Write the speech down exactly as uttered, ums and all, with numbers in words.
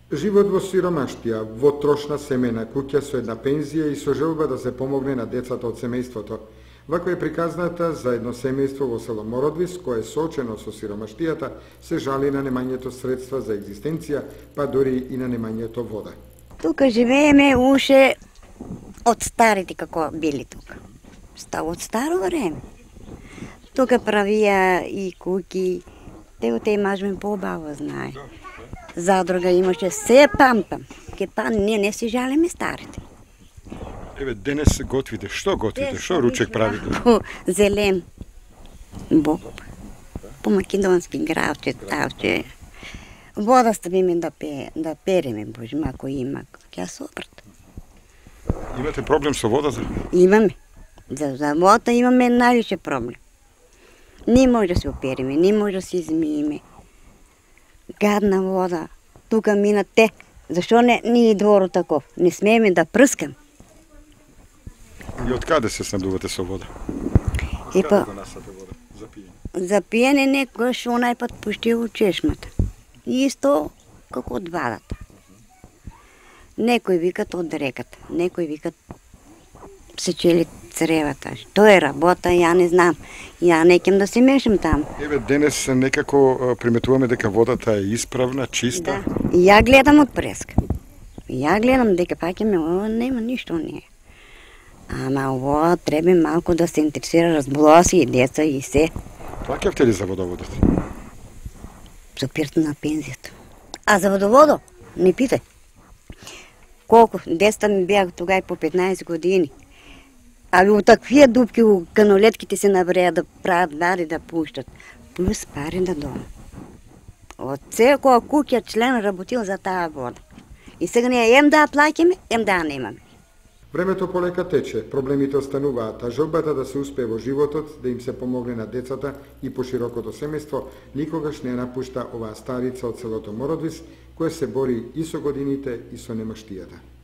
Живот во сиромаштија, во трошна семејна куќа со една пензија и со желба да се помогне на децата од семејството. Ваква е приказната за едно семејство во село Мородвис, кое соочено со сиромаштијата се жали на немањето средства за екзистенција, па дури и на немањето вода. Тука живееме уше од старите како били тука. Ста од старо време. Тука правија и куќи, те те мажме по-баво знае. Задруга имаше, се памтам. Ке па ние не си жалиме старите. Еве денес готвите, што готвите? Што ручек правите? Зелен боб. По македонски гравче, тавче. Вода ставиме да пе, да переме, боже, ако има, ќе сопрат. Имате проблем со водата? Имаме. За, за вода имаме највише проблем. Не може да се опереме, не може да се измиеме. Гадна вода. Тука минат те. Зашо не ни и дворо таков? Не смееме да прскам. И од каде се снабдувате со вода? И па донасате вода за пиење? за пиење некојаш онај пат пушти во чешмата. Исто како од вадата. Некои викат од реката, некои викат се чели цревата. Тоа е работа, ја не знам. Ја не ќем да се мешам таму. Еве денес некако приметуваме дека водата е исправна, чиста. Да. И ја гледам од преска. И ја гледам дека паќаме, о, нема ништо не. Ама ово треба малку да се интересира, разболува се и деца и се. Плаќавте ли за водоводот? За пирта на пензијата. А за водоводо? Не питај. Колку? Децата ми беа тога и по петнаесет години. Али у таквија дупки у канолетките се набреа да прават води да пуштат. Плюс пари на дома. Од секоја куќа член работил за таа вода. И сега ние ем да плаќаме, ем да немаме. Времето полека тече, проблемите остануваат, а желбата да се успее во животот, да им се помогне на децата и поширокото семејство, никогаш не напушта оваа старица од селото Мородвис, која се бори и со годините и со немаштијата.